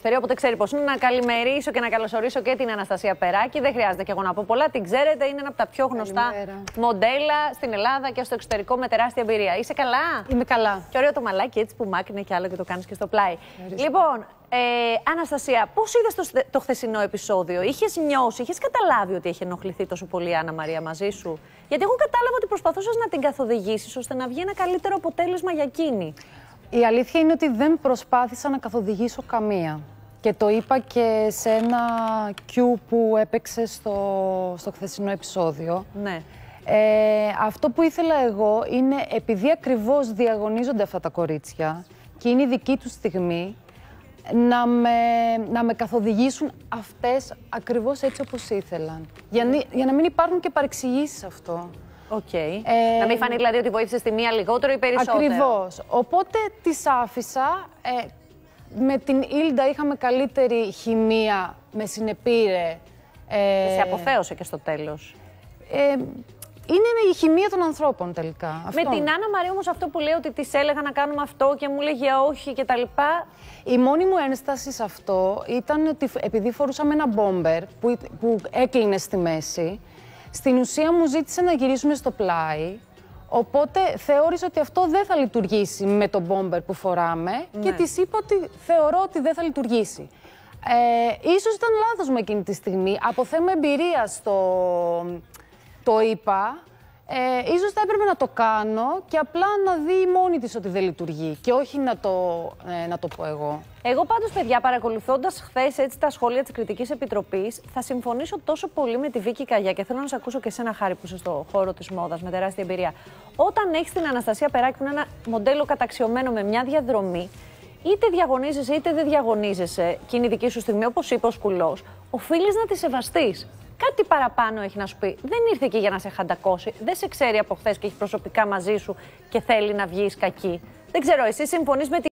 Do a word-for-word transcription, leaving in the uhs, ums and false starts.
Φερή, όποτε ξέρει πώς είναι, να καλημερίσω και να καλωσορίσω και την Αναστασία Περάκη. Δεν χρειάζεται και εγώ να πω πολλά. Την ξέρετε, είναι ένα από τα πιο γνωστά Καλημέρα. μοντέλα στην Ελλάδα και στο εξωτερικό με τεράστια εμπειρία. Είσαι καλά? Είμαι καλά. Και ωραίο το μαλάκι έτσι που μάκρυνε κι άλλο και το κάνεις και στο πλάι. Ευχαριστώ. Λοιπόν, ε, Αναστασία, πώς είδες το, το χθεσινό επεισόδιο? Είχες νιώσει, είχες καταλάβει ότι έχει ενοχληθεί τόσο πολύ η Άννα Μαρία μαζί σου? Γιατί εγώ κατάλαβα ότι προσπαθούσες να την καθοδηγήσεις ώστε να βγει ένα καλύτερο αποτέλεσμα για εκείνη. Η αλήθεια είναι ότι δεν προσπάθησα να καθοδηγήσω καμία. Και το είπα και σε ένα Q που έπαιξε στο, στο χθεσινό επεισόδιο. Ναι. Ε, αυτό που ήθελα εγώ είναι, επειδή ακριβώς διαγωνίζονται αυτά τα κορίτσια και είναι η δική τους στιγμή, να με, να με καθοδηγήσουν αυτές ακριβώς έτσι όπως ήθελαν. Για, για να μην υπάρχουν και παρεξηγήσεις σε αυτό. Okay. Ε, να μην φανεί δηλαδή ότι βοήθησες τη μία λιγότερο ή περισσότερο. Ακριβώς. Οπότε τις άφησα. Ε, με την Ήλντα είχαμε καλύτερη χημεία, με συνεπήρε. Ε, σε αποθέωσε και στο τέλος. Ε, είναι η χημεία των ανθρώπων τελικά. Αυτό. Με την Άννα Μαρία όμως αυτό που λέει ότι της έλεγα να κάνουμε αυτό και μου λέγε όχι και τα λοιπά. Η μόνη μου ένσταση σε αυτό ήταν ότι επειδή φορούσαμε ένα μπόμπερ που, που έκλεινε στη μέση, στην ουσία μου ζήτησε να γυρίσουμε στο πλάι, οπότε θεώρησε ότι αυτό δεν θα λειτουργήσει με το μπόμπερ που φοράμε, ναι. Και της είπα ότι θεωρώ ότι δεν θα λειτουργήσει. Ε, ίσως ήταν λάθος μου εκείνη τη στιγμή. Από θέμα εμπειρίας το, το είπα. Ε, ίσως θα έπρεπε να το κάνω και απλά να δει μόνη της ότι δεν λειτουργεί και όχι να το, ε, να το πω εγώ. Εγώ πάντως, παιδιά, παρακολουθώντας χθες έτσι τα σχόλια της Κριτικής Επιτροπής, θα συμφωνήσω τόσο πολύ με τη Βίκη Καγιά και θέλω να σε ακούσω και εσένα, Χάρη, που είσαι στο χώρο της μόδας με τεράστια εμπειρία. Όταν έχεις την Αναστασία Περάκη, που είναι ένα μοντέλο καταξιωμένο με μια διαδρομή, είτε διαγωνίζεσαι είτε δεν διαγωνίζεσαι, και είναι η δική σου στιγμή, όπως είπε ο Σκουλός, οφείλεις να τη σεβαστείς. Κάτι παραπάνω έχει να σου πει. Δεν ήρθε εκεί για να σε χαντακώσει. Δεν σε ξέρει από χθες και έχει προσωπικά μαζί σου και θέλει να βγεις κακή. Δεν ξέρω, εσύ συμφωνείς με τη